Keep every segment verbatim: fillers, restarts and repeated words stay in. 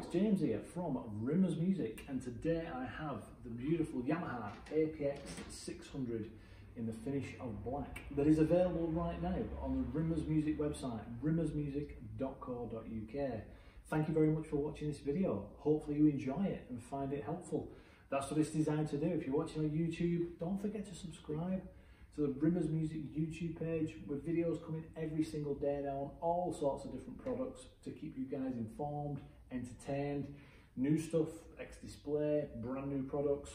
it's James here from Rimmers Music, and today I have the beautiful Yamaha A P X six hundred in the finish of black that is available right now on the Rimmers Music website, rimmers music dot co dot U K. Thank you very much for watching this video. Hopefully you enjoy it and find it helpful. That's what it's designed to do. If you're watching on YouTube, don't forget to subscribe to the Rimmers Music YouTube page with videos coming every single day now on all sorts of different products to keep you guys informed, entertained, new stuff, X-Display, brand new products.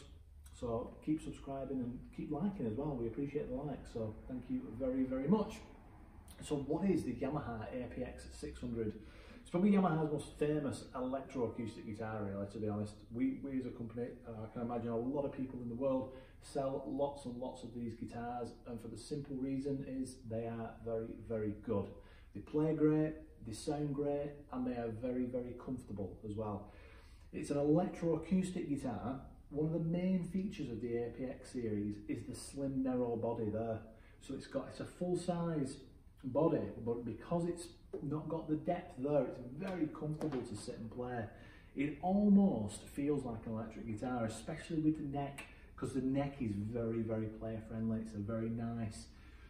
So keep subscribing and keep liking as well. We appreciate the likes, so thank you very, very much. So what is the Yamaha A P X six hundred? It's probably Yamaha's most famous electroacoustic guitar, really, to be honest. We, we as a company, uh, I can imagine a lot of people in the world sell lots and lots of these guitars, and for the simple reason is they are very, very good. They play great, they sound great, and they are very, very comfortable as well. It's an electroacoustic guitar. One of the main features of the A P X series is the slim, narrow body there. So it's got, it's a full-size body, but because it's not got the depth there, it's very comfortable to sit and play. It almost feels like an electric guitar, especially with the neck, because the neck is very, very player friendly. It's a very nice,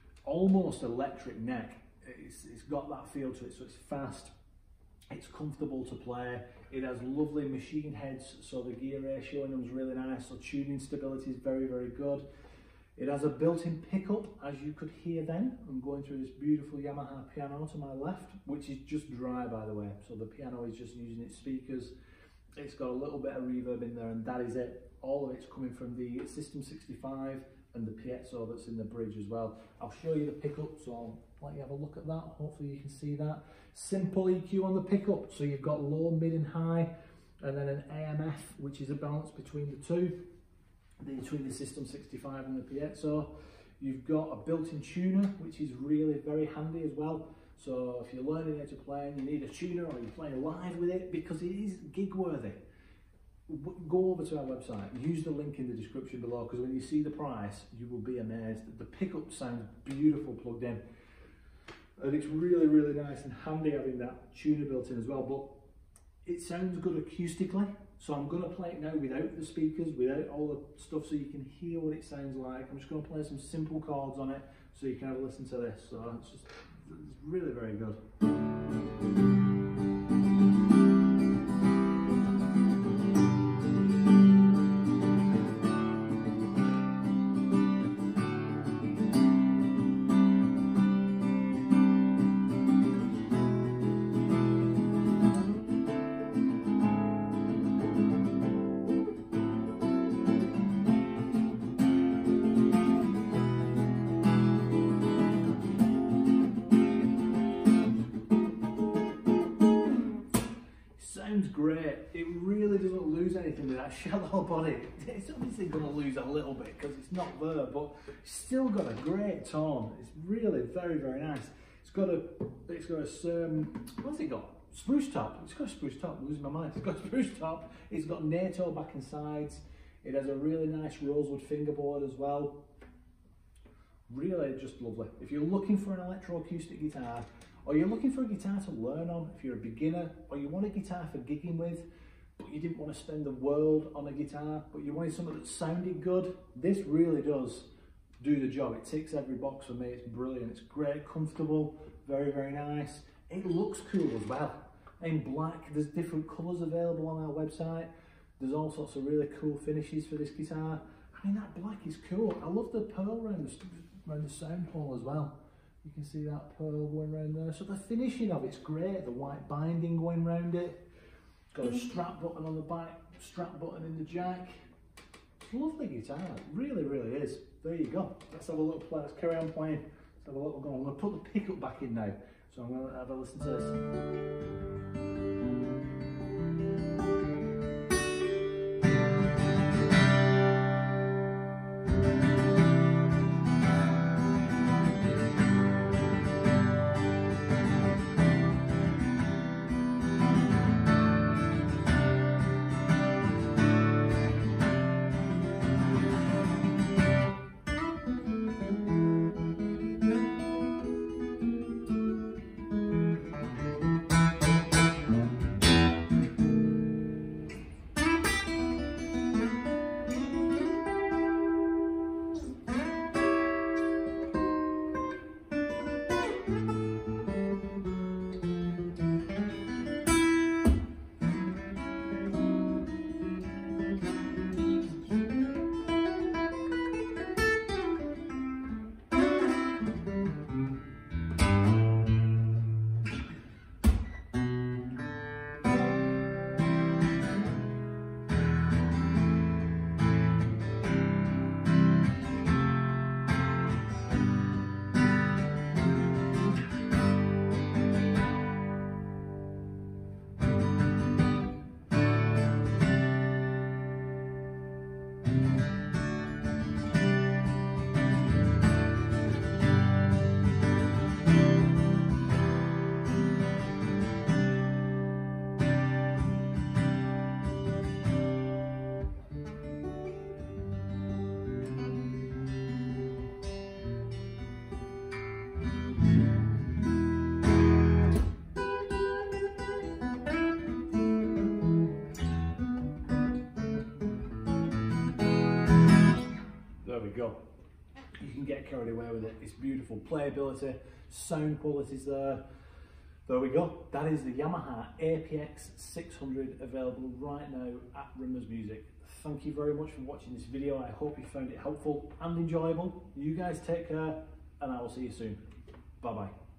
almost electric neck. It's, it's got that feel to it, so it's fast, it's comfortable to play. It has lovely machine heads, so the gear ratio in them is really nice, so tuning stability is very, very good. It has a built-in pickup, as you could hear then. I'm going through this beautiful Yamaha piano to my left, which is just dry, by the way. So the piano is just using its speakers. It's got a little bit of reverb in there, and that is it. All of it's coming from the System sixty-five and the piezo that's in the bridge as well. I'll show you the pickup, so I'll let you have a look at that. Hopefully you can see that. Simple E Q on the pickup, so you've got low, mid and high, and then an A M F, which is a balance between the two. Between the System sixty-five and the piezo. You've got a built-in tuner, which is really very handy as well. So if you're learning how to play and you need a tuner, or you're playing live with it, because it is gig worthy, go over to our website, use the link in the description below, because when you see the price, you will be amazed. The pickup sounds beautiful plugged in, and it's really, really nice and handy having that tuner built in as well. But it sounds good acoustically. So I'm going to play it now without the speakers, without all the stuff, so you can hear what it sounds like. I'm just going to play some simple chords on it so you can have a listen to this. So it's just, it's really very good. Sounds great. It really doesn't lose anything with that shallow body. It's obviously going to lose a little bit because it's not there, but it's still got a great tone. It's really very, very nice. It's got a, it's got a, um, what's it got? Spruce top. It's got a spruce top. I'm losing my mind. It's got a spruce top. It's got NATO back and sides. It has a really nice rosewood fingerboard as well. Really just lovely. If you're looking for an electroacoustic guitar, or you're looking for a guitar to learn on, if you're a beginner, or you want a guitar for gigging with, but you didn't want to spend the world on a guitar, but you wanted something that sounded good, this really does do the job. It ticks every box for me. It's brilliant. It's great, comfortable, very, very nice. It looks cool as well. In black, there's different colours available on our website. There's all sorts of really cool finishes for this guitar. I mean, that black is cool. I love the pearl around the, around the sound hole as well. You can see that pearl going around there. So the finishing of it's great. The white binding going around it. Got a strap button on the back, strap button in the jack. It's a lovely guitar. It really, really is. There you go. Let's have a little play. Let's carry on playing. Let's have a little go. I'm going to put the pickup back in now. So I'm going to have a listen to this. you can get carried away with it. It's beautiful playability, sound quality's there. There we go. That is the Yamaha A P X six hundred, available right now at Rimmers Music. Thank you very much for watching this video. I hope you found it helpful and enjoyable. You guys take care, and I will see you soon. Bye bye.